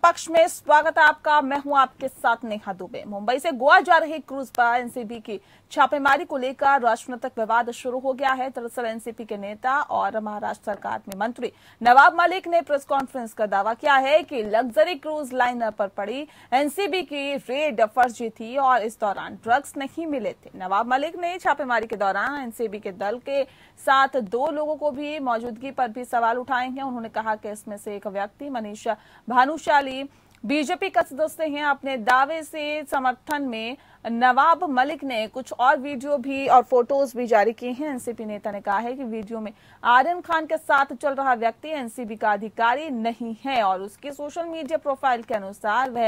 पक्ष में स्वागत है आपका। मैं हूं आपके साथ नेहा दुबे। मुंबई से गोवा जा रही क्रूज पर एनसीबी की छापेमारी को लेकर राजनीतिक विवाद शुरू हो गया है। दरअसल एनसीपी के नेता और महाराष्ट्र सरकार में मंत्री नवाब मलिक ने प्रेस कॉन्फ्रेंस का दावा किया है कि लग्जरी क्रूज लाइनर पर पड़ी एनसीबी की रेड फर्जी थी और इस दौरान ड्रग्स नहीं मिले थे। नवाब मलिक ने छापेमारी के दौरान एनसीबी के दल के साथ 2 लोगों को भी मौजूदगी पर भी सवाल उठाए हैं। उन्होंने कहा कि इसमें से एक व्यक्ति मनीष भानुशाली बीजेपी का सदस्य हैं। अपने दावे से समर्थन में नवाब मलिक ने कुछ और वीडियो भी और फोटोज भी जारी किए हैं। एनसीपी नेता ने कहा है कि वीडियो में आर्यन खान के साथ चल रहा व्यक्ति एनसीबी का अधिकारी नहीं है और उसकी सोशल मीडिया प्रोफाइल के अनुसार वह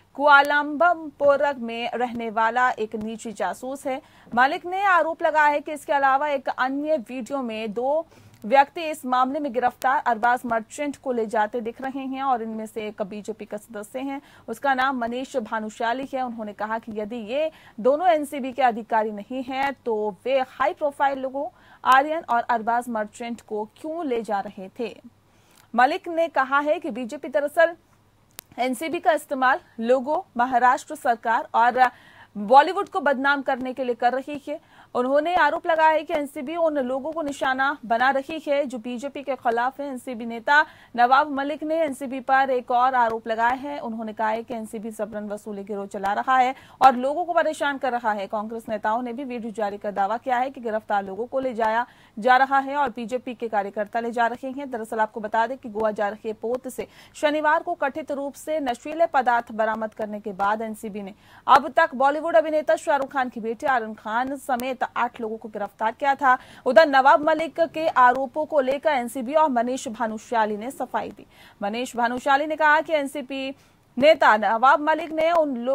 कुआलालंपुर में रहने वाला एक निजी जासूस है। मलिक ने आरोप लगाया है कि इसके अलावा एक अन्य वीडियो में 2 व्यक्ति इस मामले में गिरफ्तार अरबाज मर्चेंट को ले जाते दिख रहे हैं और इनमें से एक बीजेपी का सदस्य है, उसका नाम मनीष भानुशाली है। उन्होंने कहा कि यदि ये दोनों एनसीबी के अधिकारी नहीं हैं तो वे हाई प्रोफाइल लोगों आर्यन और अरबाज मर्चेंट को क्यों ले जा रहे थे। मलिक ने कहा है कि बीजेपी दरअसल एनसीबी का इस्तेमाल लोगों, महाराष्ट्र सरकार और बॉलीवुड को बदनाम करने के लिए कर रही है। उन्होंने आरोप लगाया है कि एनसीबी उन लोगों को निशाना बना रही है जो बीजेपी के खिलाफ है। एनसीबी नेता नवाब मलिक ने एनसीबी पर एक और आरोप लगाया है। उन्होंने कहा है कि एनसीबी जबरन वसूली गिरोह चला रहा है और लोगों को परेशान कर रहा है। कांग्रेस नेताओं ने भी वीडियो जारी कर दावा किया है कि गिरफ्तार लोगों को ले जाया जा रहा है और बीजेपी के कार्यकर्ता ले जा रहे हैं। दरअसल आपको बता दें कि गोवा जा रही पोत से शनिवार को कथित रूप से नशीले पदार्थ बरामद करने के बाद एनसीबी ने अब तक बॉलीवुड अभिनेता शाहरुख खान की बेटी आर्यन खान समेत 8 लोगों को गिरफ्तार किया था। उधर नवाब मलिक के आरोपों को लेकर एनसीबी और मनीष भानुशाली ने सफाई दी। मनीष भानुशाली ने कहा कि एनसीपी नेता नवाब मलिक ने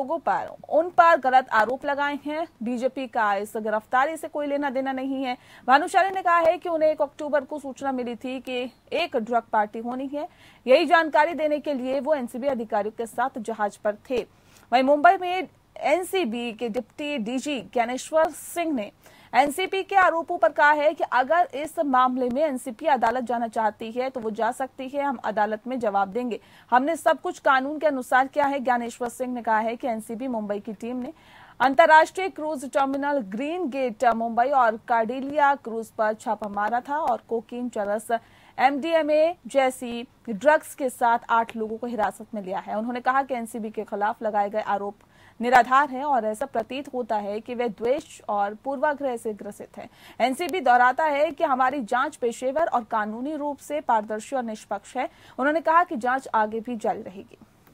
उन पर गलत आरोप लगाए हैं। बीजेपी का इस गिरफ्तारी से कोई लेना देना नहीं है। भानुशाली ने कहा है कि उन्हें 1 अक्टूबर को सूचना मिली थी कि एक ड्रग पार्टी होनी है। यही जानकारी देने के लिए वो एनसीबी अधिकारियों के साथ जहाज पर थे। वहीं मुंबई में एनसीबी के डिप्टी डीजी ज्ञानेश्वर सिंह ने एनसीबी के आरोपों पर कहा है कि अगर इस मामले में एनसीबी अदालत जाना चाहती है तो वो जा सकती है, हम अदालत में जवाब देंगे। हमने सब कुछ कानून के अनुसार किया है। ज्ञानेश्वर सिंह ने कहा है कि एनसीबी मुंबई की टीम ने अंतर्राष्ट्रीय cruise terminal green gate Mumbai और कार्डिलिया क्रूज पर छापा मारा था और कोकीन, चरस, एमडीएमए जैसी ड्रग्स के साथ 8 लोगों को हिरासत में लिया है। उन्होंने कहा कि एनसीबी के खिलाफ लगाए गए आरोप निराधार है और ऐसा प्रतीत होता है कि वे द्वेष और पूर्वाग्रह से ग्रसित है। एनसीबी दोहराता है कि हमारी जांच पेशेवर और कानूनी रूप से पारदर्शी और निष्पक्ष है। उन्होंने कहा कि जांच आगे भी जारी रहेगी।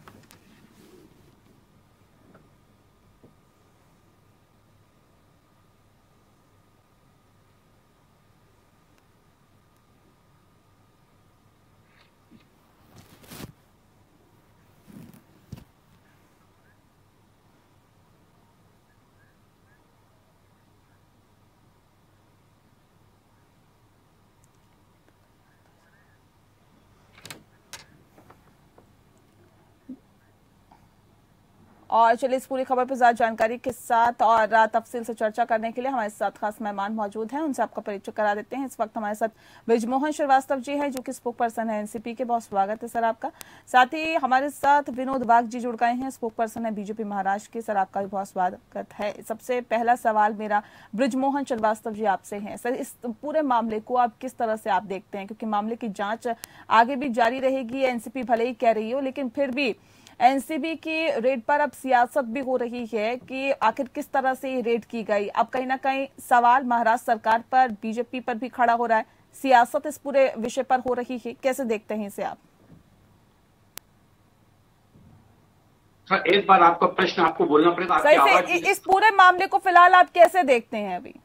और चलिए इस पूरी खबर पर ज्यादा जानकारी के साथ और तफसील से चर्चा करने के लिए हमारे साथ खास मेहमान मौजूद हैं। उनसे आपका परिचय करा देते हैं। इस वक्त हमारे साथ बृजमोहन श्रीवास्तव जी हैं जो कि स्पोक पर्सन है एनसीपी के। बहुत स्वागत है सर आपका। साथ ही हमारे साथ विनोद बाग जी जुड़ गए हैं, स्पोक पर्सन है बीजेपी महाराष्ट्र के। सर आपका भी बहुत स्वागत है। सबसे पहला सवाल मेरा बृजमोहन श्रीवास्तव जी आपसे है। सर इस पूरे मामले को आप किस तरह से आप देखते हैं, क्योंकि मामले की जाँच आगे भी जारी रहेगी। एनसीपी भले ही कह रही हो लेकिन फिर भी एनसीबी की रेड पर अब सियासत भी हो रही है कि आखिर किस तरह से ये रेड की गई। अब कहीं ना कहीं सवाल महाराष्ट्र सरकार पर, बीजेपी पर भी खड़ा हो रहा है। सियासत इस पूरे विषय पर हो रही है, कैसे देखते हैं इसे आप? सर एक बार आपका प्रश्न आपको बोलना पड़ेगा। सही से इस पूरे मामले को फिलहाल आप कैसे देखते हैं? अभी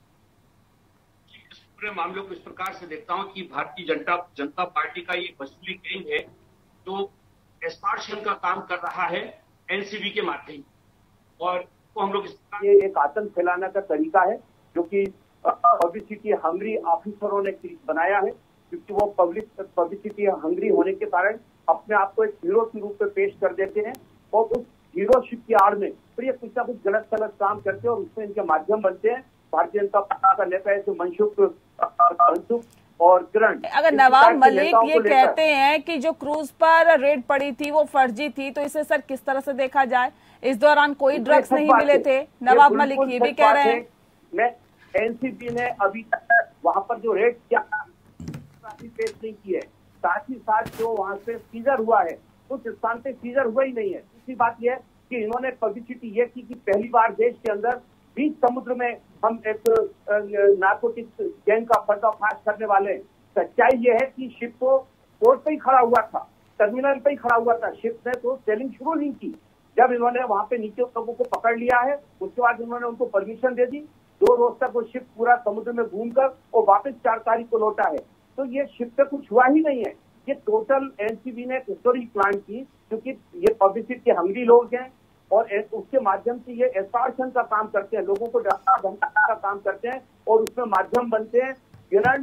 इस पूरे मामले को इस प्रकार से देखता हूं कि भारतीय जनता पार्टी का ये वसूली गैंग है जो एक्सटॉर्शन का काम कर रहा है एनसीबी के माध्यम, और तो हम लोग ये एक आतंक फैलाने का तरीका है जो कि पब्लिसिटी हंग्री ऑफिसरों ने बनाया है, क्योंकि वो पब्लिसिटी हंग्री होने के कारण अपने आप को एक हीरो के रूप में पेश कर देते हैं और उस हीरोशिप की आड़ में फिर ये कुछ ना कुछ गलत काम करते हैं और उसमें इनके माध्यम बनते हैं। भारतीय जनता पार्टी का नेता है जो मनसुख और किरण, अगर नवाब मलिक ये कहते हैं कि जो क्रूज पर रेड पड़ी थी वो फर्जी थी, तो इसे सर किस तरह से देखा जाए? इस दौरान कोई ड्रग्स नहीं मिले थे, नवाब मलिक ये भी कह रहे हैं। मैं एनसीबी ने अभी तक वहां पर जो रेड किया पेश नहीं की है, साथ ही साथ जो वहां से सीजर हुआ है उस स्थान पे सीजर हुआ ही नहीं है। दूसरी बात यह है कि इन्होंने पब्लिसिटी ये की कि पहली बार देश के अंदर बीच समुद्र में हम एक नार्कोटिक्स गैंग का पर्दाफाश करने वाले। सच्चाई ये है कि शिप तो पोर्ट पे ही खड़ा हुआ था, टर्मिनल पे ही खड़ा हुआ था, शिप ने तो सेलिंग शुरू नहीं की। जब इन्होंने वहां पे नीचे लोगों को पकड़ लिया है, उसके बाद उन्होंने उनको परमिशन दे दी। 2 रोज तक वो शिप पूरा समुद्र में घूमकर और वापस 4 तारीख को लौटा है। तो ये शिप पे कुछ हुआ ही नहीं है। ये टोटल एनसीबी ने एक स्टोरी प्लान की, क्योंकि ये पब्लिसिटी के हंगरी लोग हैं और उसके माध्यम से ये एक्सटॉर्शन का काम करते हैं, लोगों को डरा धमकाने का काम करते हैं और उसमें माध्यम बनते हैं किरण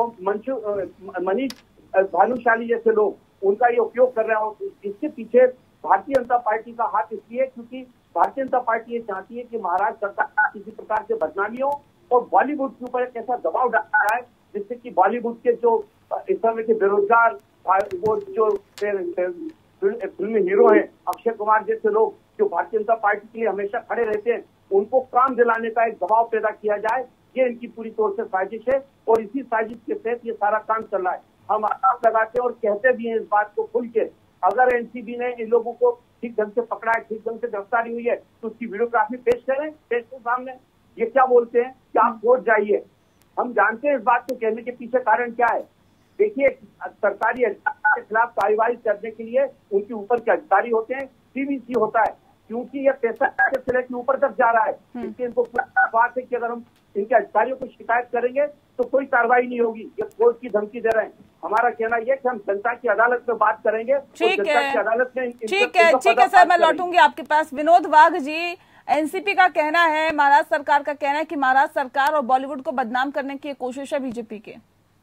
और मनीष भानुशाली जैसे लोग, उनका ये उपयोग कर रहे हैं। इसके पीछे भारतीय जनता पार्टी का हाथ इसलिए क्योंकि भारतीय जनता पार्टी ये चाहती है कि महाराष्ट्र सरकार किसी प्रकार से बदनामी हो और बॉलीवुड के ऊपर एक ऐसा दबाव डाला है जिससे कि बॉलीवुड के जो इस समय के बेरोजगार, वो जो फिल्मी हीरो हैं, अक्षय कुमार जैसे लोग जो भारतीय जनता पार्टी के लिए हमेशा खड़े रहते हैं, उनको काम दिलाने का एक दबाव पैदा किया जाए, ये इनकी पूरी तौर से साजिश है। और इसी साजिश के तहत ये सारा काम चल रहा है। हम आरोप लगाते हैं और कहते भी हैं इस बात को खुल के, अगर एनसीबी ने इन लोगों को ठीक ढंग से पकड़ा है, ठीक ढंग से गिरफ्तारी हुई है, तो उसकी वीडियोग्राफी पेश करें देश के सामने। ये क्या बोलते हैं कि आप कोर्ट जाइए। हम जानते हैं इस बात को कहने के पीछे कारण क्या है। देखिए, सरकारी अधिकारी के खिलाफ कार्रवाई करने के लिए उनके ऊपर के अधिकारी होते हैं, सीवीसी होता है, क्योंकि ये पैसा सिले के ऊपर तक जा रहा है। इसलिए इनको पूरा बात है कि अगर हम इनके अधिकारियों को शिकायत करेंगे तो कोई कार्रवाई नहीं होगी। ये कोर्ट की धमकी दे रहे हैं। हमारा कहना यह कि हम जनता की अदालत में बात करेंगे। ठीक है सर, मैं लौटूंगी आपके पास। विनोद वाघ जी, एनसीपी का कहना है, महाराष्ट्र सरकार का कहना है कि महाराष्ट्र सरकार और बॉलीवुड को बदनाम करने की कोशिश है बीजेपी के।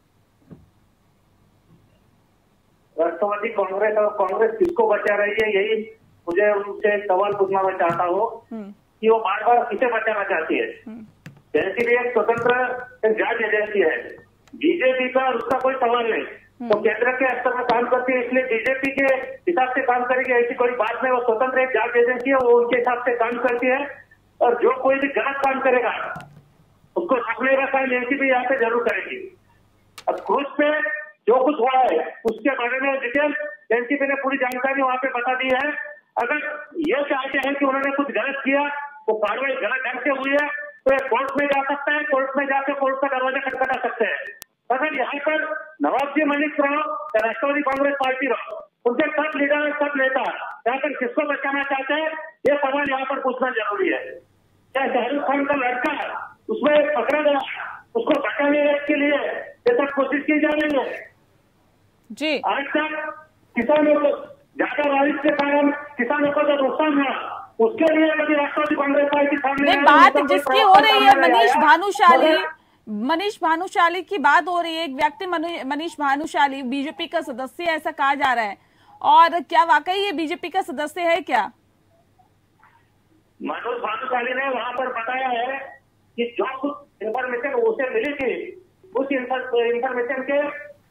राष्ट्रवादी कांग्रेस और कांग्रेस किसको बचा रही है, यही मुझे उनसे सवाल पूछना मैं चाहता हूँ कि वो बार बार किसे बचाना चाहती है। एनसीबी एक स्वतंत्र जांच एजेंसी है, बीजेपी का उसका कोई सवाल नहीं। तो केंद्र के स्तर में काम करती है, इसलिए बीजेपी के हिसाब से काम करेगी, ऐसी कोई बात नहीं। वो स्वतंत्र एक जांच एजेंसी है, वो उनके हिसाब से काम करती है। और जो कोई भी गलत काम करेगा उसको रोकने का काम एनसीबी यहाँ पे जरूर करेगी। अब क्रूज पे जो कुछ हुआ है उसके बारे में डिटेल एनसीबी ने पूरी जानकारी वहां पे बता दी है। अगर ये चाहते हैं कि उन्होंने कुछ गलत किया, वो कार्रवाई गलत ढंग से हुई है, तो कोर्ट में जा सकता है, कोर्ट में जाकर कोर्ट का दरवाजा खटखटा सकते हैं। अगर यहाँ पर नवाब मलिक रहो, राष्ट्रवादी कांग्रेस पार्टी रहो, उनके सब लीडर, सब नेता यहाँ पर किसको बचाना चाहते हैं, ये सवाल यहाँ पर पूछना जरूरी है। क्या शाहरुख खान का लड़का उसमें पकड़ा गया, उसको बचाने के लिए ये सब कोशिश की जा रही है जी। आज तक किसानों को ज्यादा बारिश के कारण किसानों को जो नुकसान हुआ, उसके लिए कभी राष्ट्रवादी कांग्रेस पार्टी सामने बात जिसकी हो रही है, मनीष भानुशाली की बात हो रही है। एक व्यक्ति मनीष भानुशाली बीजेपी का सदस्य ऐसा कहा जा रहा है, और क्या वाकई ये बीजेपी का सदस्य है क्या? मनोज भानुशाली ने वहां पर बताया है कि जो कुछ इन्फॉर्मेशन उसे मिली थी, उस इन्फॉर्मेशन के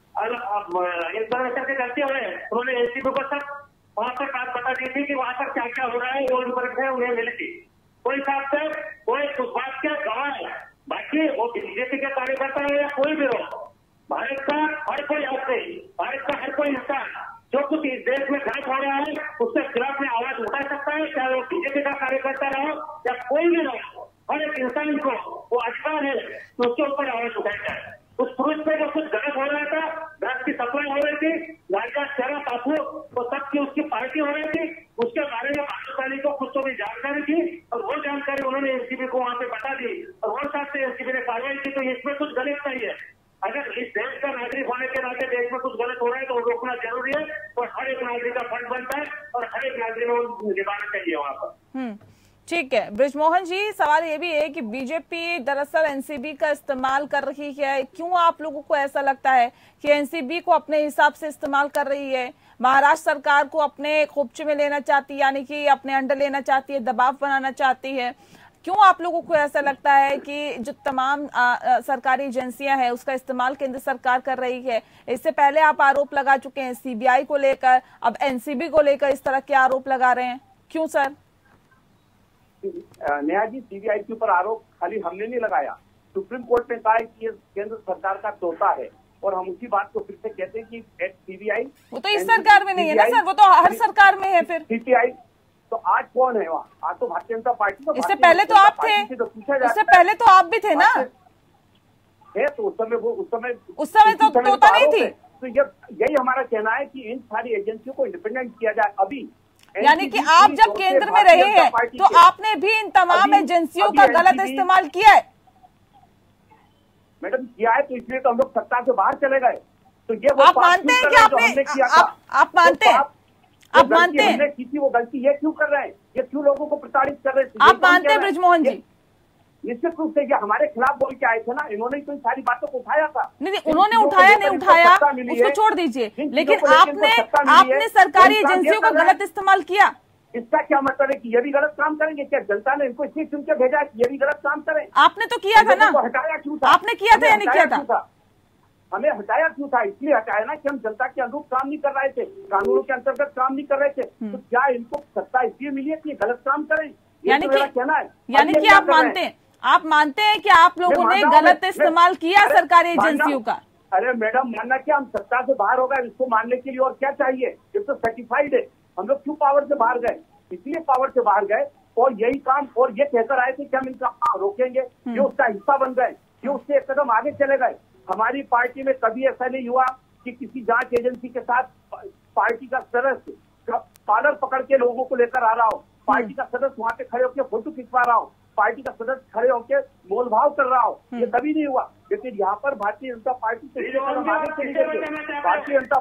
करते हुए उन्होंने एनसीबी को सब वहां पर बात बता दी थी कि वहां पर क्या क्या हो रहा है, वो इन्फॉर्मेशन उन्हें मिली थी। कोई साहब से कोई उस बात के गवाह है, बाकी वो बीजेपी के कार्यकर्ता है या कोई भी हो, भारत का हर कोई यात्री, भारत का हर कोई इंसान जो कुछ इस देश में गलत हो रहा है उसके खिलाफ में आवाज उठा सकता है, चाहे वो बीजेपी का कार्यकर्ता रहो या कोई भी रहो। हर एक इंसान को वो अधिकार है तो उसके ऊपर आवाज उठाई जाए। उस पुरुष में जो कुछ गलत हो रहा था, ड्रग्स की सप्लाई हो रही थी, गांजा शराब ताकू, वो सब की उसकी पार्टी हो रही थी, उसके बारे में भानुशाली को कुछ तो भी जानकारी थी और वो जानकारी उन्होंने एनसीबी को वहां पे बता दी और वो साथ से एनसीबी ने कार्रवाई की। तो इसमें कुछ गलत नहीं है। अगर इस देश का नागरिक होने के नाते देश में कुछ गलत हो रहा है तो वो रोकना जरूरी है और हर एक नागरिक का फर्ज बनता है और हर एक नागरिक को निभाना चाहिए वहां पर। ठीक है बृजमोहन जी, सवाल ये भी है कि बीजेपी दरअसल एनसीबी का इस्तेमाल कर रही है। क्यों आप लोगों को ऐसा लगता है कि एनसीबी को अपने हिसाब से इस्तेमाल कर रही है? महाराष्ट्र सरकार को अपने खोपचे में लेना चाहती है, यानी कि अपने अंडर लेना चाहती है, दबाव बनाना चाहती है। क्यों आप लोगों को ऐसा लगता है कि जो तमाम सरकारी एजेंसियां हैं उसका इस्तेमाल केंद्र सरकार कर रही है? इससे पहले आप आरोप लगा चुके हैं सीबीआई को लेकर, अब एनसीबी को लेकर इस तरह के आरोप लगा रहे हैं, क्यों सर? नेहा जी, सीबीआई के ऊपर आरोप खाली हमने नहीं लगाया, सुप्रीम कोर्ट ने कहा है कि ये केंद्र सरकार का तोता है, और हम उसी बात को फिर से कहते हैं कि सीबीआई वो तो इस सरकार में नहीं है ना सर, वो तो हर सरकार में है। फिर सीबीआई तो आज कौन है वहाँ? आज तो भारतीय जनता पार्टी। तो इससे पहले तो आप थे, इससे पहले तो आप भी थे ना। है तो उस समय तो तोता नहीं थी। तो यही हमारा कहना है कि इन सारी एजेंसियों को इंडिपेंडेंट किया जाए। अभी यानी कि आप जब केंद्र में रहे हैं तो आपने भी इन तमाम एजेंसियों का गलत इस्तेमाल किया है। मैडम किया है, तो इसलिए तो हम लोग सत्ता से बाहर चले गए। तो ये आप मानते हैं कि आपने किया था? आप मानते हैं? आप मानते हैं किसी वो गलती ये क्यों कर रहे हैं? ये क्यों लोगों को प्रताड़ित कर रहे हैं? आप मानते हैं ब्रिजमोहन जी? निश्चित रूप से ये हमारे खिलाफ बोल के आए थे ना, इन्होंने तो इन सारी बातों को उठाया था। नहीं, उन्होंने उठाया नहीं उठाया उसको छोड़ दीजिए, लेकिन आपने सरकारी एजेंसियों का गलत इस्तेमाल किया। इसका क्या मतलब है कि ये भी गलत काम करेंगे? क्या जनता ने इनको इसलिए चुन के भेजा है कि ये भी गलत काम करें? आपने तो किया था ना, हटाया क्यों था? आपने किया था या नहीं किया था? हमें हटाया क्यों था? इसलिए हटाया ना कि हम जनता के अनुरूप काम नहीं कर रहे थे, कानूनों के अंतर्गत काम नहीं कर रहे थे। तो क्या इनको सत्ता इसलिए मिली है कि गलत काम करें? यानी कि कहना है, यानी कि आप मानते हैं कि आप लोगों ने गलत इस्तेमाल किया सरकारी एजेंसियों का? अरे मैडम, मानना क्या, हम सत्ता से बाहर हो गए, इसको मानने के लिए और क्या चाहिए? ये तो सर्टिफाइड है। हम लोग क्यों पावर से बाहर गए? इसलिए पावर से बाहर गए और यही काम, और ये कहकर आए थे कि हम इनका रोकेंगे, ये उसका हिस्सा बन गए, ये उससे एक कदम आगे चले गए। हमारी पार्टी में कभी ऐसा नहीं हुआ कि किसी जांच एजेंसी के साथ पार्टी का सदस्य कॉलर पकड़ के लोगों को लेकर आ रहा हो, पार्टी का सदस्य वहां पे खड़े होकर फोटो खिंचवा रहा हो, पार्टी का सदस्य खड़े होकर मोलभाव कर रहा हो, ये कभी नहीं हुआ। लेकिन यहाँ पर भारतीय जनता पार्टी से भारतीय जनता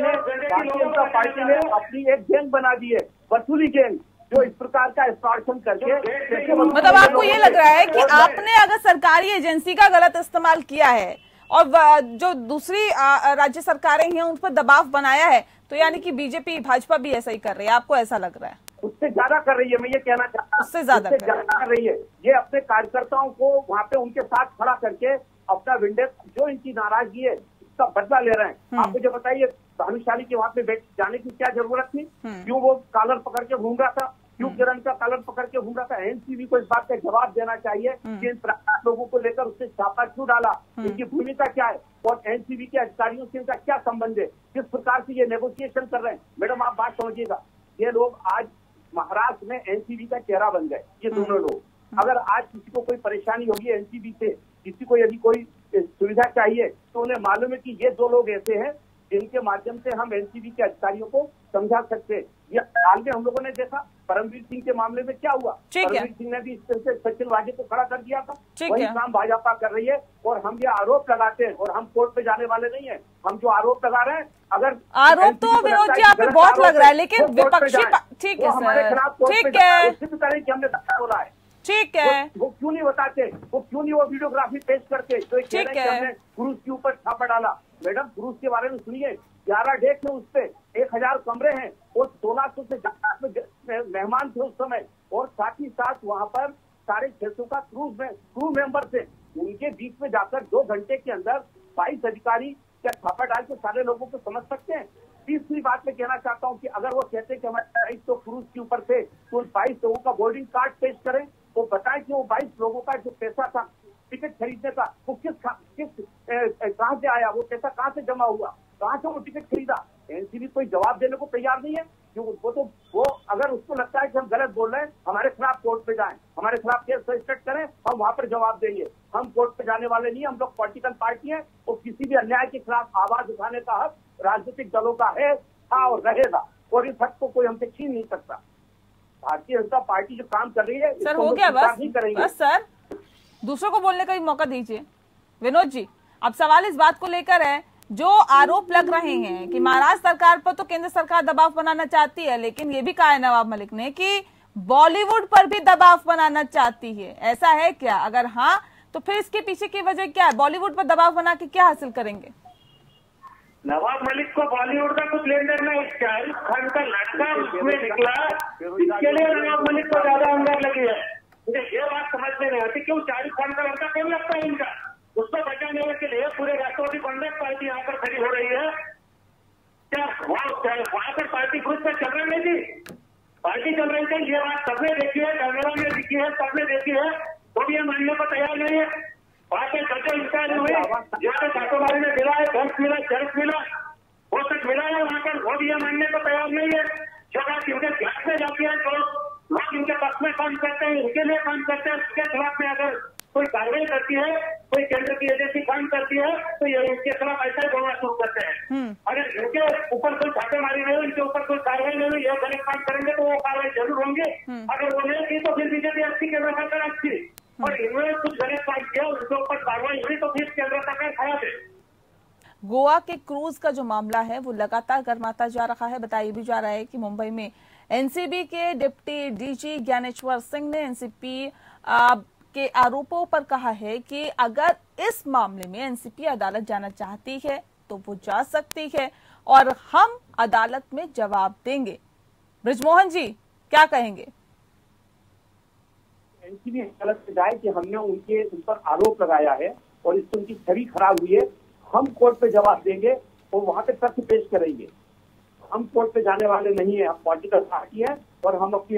पार्टी ने अपनी एक गैंग बना दी है, वसूली गैंग, जो इस प्रकार का एक्सटॉर्शन करके। मतलब आपको ये लग रहा है कि आपने अगर सरकारी एजेंसी का गलत इस्तेमाल किया है और जो दूसरी राज्य सरकारें हैं उन पर दबाव बनाया है, तो यानी कि बीजेपी भाजपा भी ऐसा ही कर रही है, आपको ऐसा लग रहा है? उससे ज्यादा कर रही है, मैं ये कहना चाहता हूँ, उससे ज्यादा कर रही है। ये अपने कार्यकर्ताओं को वहाँ पे उनके साथ खड़ा करके अपना विंडेज, जो इनकी नाराजगी है, इसका बदला ले रहे हैं। आप मुझे बताइए, भानुशाली के वहाँ पे जाने की क्या जरूरत थी? क्यों वो कॉलर पकड़ के घूम रहा था? क्यों किरण का कॉलर पकड़ के घूम रहा था? एनसीबी को इस बात का जवाब देना चाहिए कि इन लोगों को लेकर उससे छापा क्यों डाला, इनकी भूमिका क्या है, और एनसीबी के अधिकारियों से इनका क्या संबंध है, किस प्रकार से ये नेगोशिएशन कर रहे हैं। मैडम, आप बात समझिएगा, ये लोग आज महाराष्ट्र में एनसीबी का चेहरा बन गए, ये दोनों लोग। अगर आज किसी को कोई परेशानी होगी एनसीबी से, किसी को यदि कोई सुविधा चाहिए, तो उन्हें मालूम है कि ये दो लोग ऐसे हैं जिनके माध्यम से हम एनसीबी के अधिकारियों को समझा सकते हैं। ये हाल में हम लोगों ने देखा परमवीर सिंह के मामले में क्या हुआ। परमवीर सिंह ने भी इस तरह से सचिन वाजे को खड़ा कर दिया था। वही काम भाजपा कर रही है, और हम ये आरोप लगाते हैं, और हम कोर्ट पे जाने वाले नहीं है। हम जो आरोप लगा रहे हैं, अगर आरोप तो विनोद जी आप पे बहुत लग रहा है, लेकिन विपक्षी, ठीक है हमारे खिलाफ ठीक है, सिद्ध करें कि हमने धक्का बोला है, ठीक है। वो क्यों नहीं बताते? वो क्यों नहीं वो वीडियोग्राफी पेश करते? तो ठीक है, हमने क्रूज के ऊपर छापा डाला। मैडम, क्रूज के बारे में सुनिए, 11 डेक है, उस पे 1000 कमरे हैं, और 1600 से ज्यादा मेहमान थे उस समय, और साथ ही साथ वहां पर 650 का क्रू मेंबर थे। उनके बीच में जाकर 2 घंटे के अंदर 22 अधिकारी क्या छापा डाल के सारे लोगों को समझ सकते हैं? तीसरी बात मैं कहना चाहता हूं कि अगर वो कहते कि हमारे 22 क्रूज के ऊपर थे, तो उन 22 लोगों का बोर्डिंग कार्ड पेश करें, वो बताएं कि वो 22 लोगों का जो पैसा था टिकट खरीदने का, वो कहाँ से आया, वो पैसा कहाँ से जमा हुआ, कहाँ से वो टिकट खरीदा? एनसीबी कोई जवाब देने को तैयार नहीं है। वो अगर उसको लगता है कि हम गलत बोल रहे हैं, हमारे खिलाफ कोर्ट पे जाएं, हमारे खिलाफ केस रजिस्टर करें, हम वहां पर जवाब देंगे। हम कोर्ट पे जाने वाले नहीं, हम लोग पॉलिटिकल पार्टी है, और किसी भी अन्याय के खिलाफ आवाज उठाने का हक राजनीतिक दलों का है, था और रहेगा, और इस हक को कोई हमसे छीन नहीं सकता। भारतीय जनता पार्टी जो काम कर रही है, सर हो गया, बस सर, दूसरों को बोलने का भी मौका दीजिए। विनोद जी, अब सवाल इस बात को लेकर है, जो आरोप लग रहे हैं कि महाराष्ट्र सरकार पर तो केंद्र सरकार दबाव बनाना चाहती है, लेकिन ये भी कहा है नवाब मलिक ने कि बॉलीवुड पर भी दबाव बनाना चाहती है, ऐसा है क्या? अगर हाँ, तो फिर इसके पीछे की वजह क्या है? बॉलीवुड पर दबाव बना के क्या हासिल करेंगे? नवाब मलिक को बॉलीवुड का कुछ लेन देन नहीं, शाहरुख खान का लड़का उसमें निकला, इसके लिए नवाब मलिक को ज्यादा अंदर लगी है। मुझे ये बात समझ में नहीं आती क्यों 40 साल का लड़का कौन लगता है इनका, उसको बचाने के लिए पूरे राष्ट्रवादी कांग्रेस पार्टी यहाँ पर खड़ी हो रही है। क्या वहां पर पार्टी ग्रुप पर चल रही नहीं थी, पार्टी चल रही थी, ये बात सबने देखी है, कैमरा में दिखी है, सबने देखी है, तो भी ये मानने को तैयार नहीं है। वहां पे सच्चे इंसान हुए, यहाँ पे छापेमारी में मिला है, ड्रग्स मिला, चरस मिला, वो सब मिला है वहां पर, वो भी ये मानने को तैयार नहीं है। जो बात इनके ध्यान में जाती है, तो लोग इनके पक्ष में काम करते हैं, इनके लिए काम करते हैं, उसके खिलाफ में अगर कोई कार्रवाई करती है, कोई केंद्र की एजेंसी काम करती है, तो ये इनके खिलाफ ऐसा ही बोलना शुरू करते हैं। अगर इनके ऊपर कोई छापेमारी नहीं हुई, इनके ऊपर कोई कार्रवाई नहीं हुई, ये गलत काम करेंगे तो वो कार्रवाई जरूर होंगे। अगर वो नहीं की तो फिर बीजेपी अच्छी, केंद्र सरकार अच्छी, और इन्होंने कुछ गलत काम किया, उनके ऊपर कार्रवाई हुई तो फिर केंद्र सरकार खराब है। गोवा के क्रूज का जो मामला है वो लगातार गर्माता जा रहा है। बताया भी जा रहा है कि मुंबई में एनसीबी के डिप्टी डीजी ज्ञानेश्वर सिंह ने एनसीपी के आरोपों पर कहा है कि अगर इस मामले में एनसीपी अदालत जाना चाहती है तो वो जा सकती है और हम अदालत में जवाब देंगे। ब्रिजमोहन जी क्या कहेंगे? एनसीबी अदालत में जाए कि हमने उन पर आरोप लगाया है और इससे उनकी छवि खराब हुई है, हम कोर्ट पे जवाब देंगे और वहां पे तथ्य पेश करेंगे। हम कोर्ट पे जाने वाले नहीं है, हम पॉलिटिकल पार्टी है और हम अपनी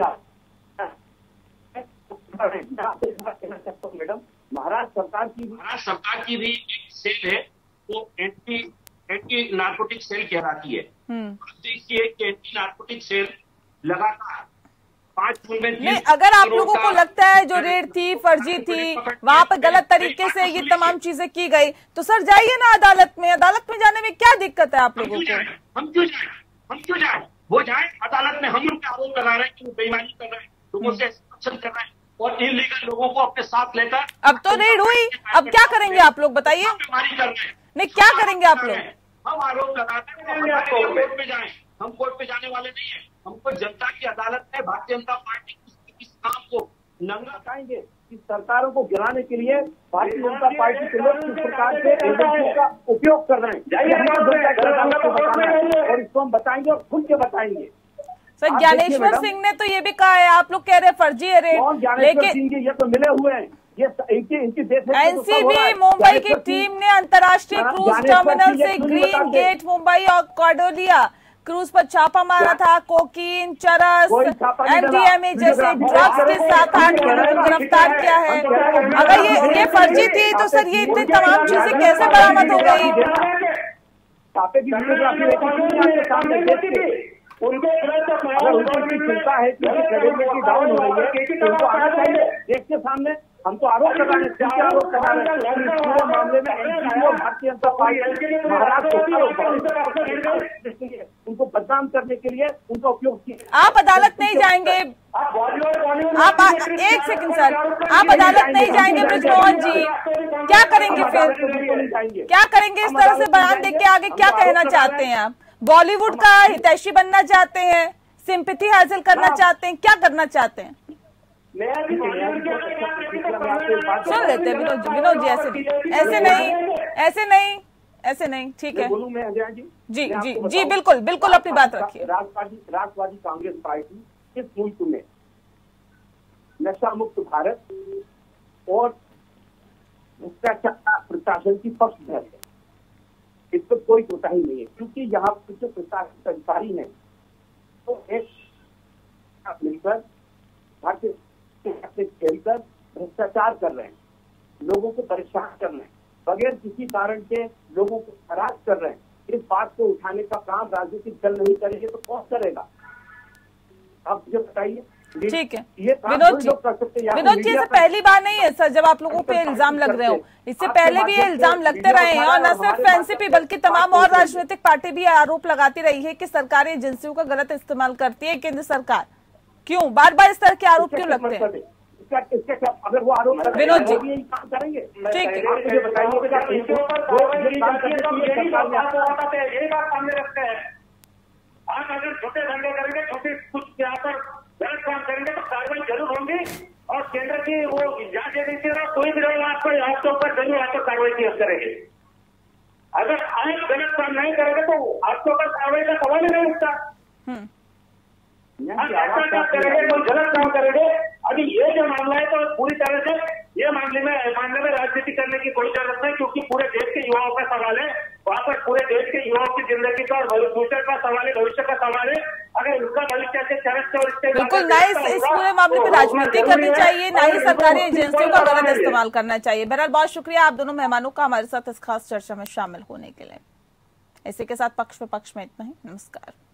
कहना चाहता हूँ मैडम, महाराष्ट्र सरकार की भी एक सेल है, वो एंटी नार्कोटिक सेल कहलाती है। देखिए कि एंटी नार्कोटिक सेल लगातार 5 जून में नहीं, अगर आप लोगों को लगता है जो रेड थी फर्जी थी, वहाँ पर गलत तरीके से ये तमाम चीजें की गई, तो सर जाइए ना अदालत में जाने में क्या दिक्कत है आप लोगों को? हम क्यों जाए? वो जाए अदालत में, हम उनके आरोप लगा रहे हैं कि वो बेईमानी कर रहे हैं, लोगों से एक्सटॉर्शन कर रहे हैं और इलीगल लोगों को अपने साथ लेकर। अब तो रेड हुई, अब क्या करेंगे आप लोग बताइए? बेईमानी कर रहे हैं, नहीं क्या करेंगे आप लोग? हम आरोप लगाते हैं, कोर्ट में जाए, हम कोर्ट पे जाने वाले नहीं है। हमको जनता की अदालत में भारतीय जनता पार्टी इस काम को नंगा बताएंगे कि सरकारों को गिराने के लिए भारतीय जनता पार्टी के लोग किस प्रकार से एजेंसियों का उपयोग कर रहे हैं और इसको हम बताएंगे और खुल के बताएंगे। सर ज्ञानेश्वर सिंह ने तो ये भी कहा है, आप लोग कह रहे हैं फर्जी है रेट, लेकिन ये तो मिले हुए हैं, ये इनकी देश में एनसीबी मुंबई की टीम ने अंतर्राष्ट्रीय क्रूज टर्मिनल से ग्रीन गेट मुंबई और कॉर्डोलिया क्रूज पर छापा मारा था। कोकीन, चरस, एमडीएमए जैसे ड्रग्स के साथ 8 लोगों को गिरफ्तार किया है। अगर ये फर्जी थी तो सर ये इतनी तमाम चीजें कैसे बरामद हो गई? उनकी चिंता है कि क्रेडिबिलिटी डाउन हो रही है, उनको आना चाहिए देश के सामने। हम तो आरोप लगा रहे हैं, आरोप लगा रहे हैं पूरे मामले में एनसीबी और भारतीय जनता पार्टी महाराष्ट्र उनको बदनाम करने के लिए उनका उपयोग किया। आप अदालत नहीं जाएंगे? आप एक सेकंड सर, आप अदालत नहीं जाएंगे ब्रिजमोहन जी? क्या करेंगे फिर? क्या करेंगे? इस तरह से बयान देके आगे क्या कहना चाहते हैं आप? बॉलीवुड का हितैषी बनना चाहते हैं, सिंपैथी हासिल करना चाहते हैं, क्या करना चाहते हैं? सुन लेते हैं विनोद जी, ऐसे नहीं, ठीक है। बोलूं मैं अजय जी? जी बिल्कुल अपनी बात रखिए। राष्ट्रवादी कांग्रेस पार्टी इस मुल्क में नशा मुक्त भारत और भ्रष्टाचार प्रशासन की पक्षधर है, इस पर कोई कोताही नहीं है, क्योंकि यहाँ पर जो प्रशासन अधिकारी है तो एक मिलकर भारतीय खेलकर भ्रष्टाचार कर रहे हैं, लोगों को परेशान कर रहे हैं, बगैर किसी कारण के लोगों को हरास कर रहे हैं। इस बात को उठाने का काम राजनीतिक दल नहीं करेंगे तो कौन करेगा? आप मुझे बताइए। ठीक है विनोद जी, ऐसे पहली बार नहीं है सर जब आप लोगों पे इल्जाम लग रहे हो, इससे पहले भी ये इल्जाम लगते रहे हैं और न सिर्फ एनसीपी बल्कि तमाम और राजनीतिक पार्टी भी आरोप लगाती रही है कि सरकारी एजेंसियों का गलत इस्तेमाल करती है केंद्र सरकार। क्यों बार बार इस तरह के आरोप क्यों लगते हैं? अगर वो आरोप विनोद जी काम करेंगे, ठीक है, आप अगर छोटे धंधे करेंगे, छोटे कुछ यहाँ पर गलत काम करेंगे तो कार्रवाई जरूर होंगी और केंद्र की वो जांच एजेंसी रहा कोई भी रहो आपके ऊपर जरूर आपको कार्रवाई की करेंगे। अगर आप गलत काम नहीं करेंगे तो आपके ऊपर कार्रवाई का सवाल ही नहीं उठता। आप ऐसा काम करेंगे, कोई गलत काम करेंगे, अभी ये जो मामला है तो पूरी तरह से ये मामले में राजनीति करने की कोई जरूरत नहीं, क्योंकि पूरे देश के युवाओं का सवाल है। वहाँ पर पूरे देश के युवाओं की जिंदगी का और फ्यूचर का सवाल है, भविष्य का सवाल है। अगर उनका भविष्य से चरस और बिल्कुल ना इस पूरे मामले में राजनीति करनी चाहिए, ना ही सरकारी एजेंसियों का गलत इस्तेमाल करना चाहिए। बहरहाल बहुत शुक्रिया आप दोनों मेहमानों का हमारे साथ इस खास चर्चा में शामिल होने के लिए। इसी के साथ पक्ष विपक्ष में इतना ही। नमस्कार।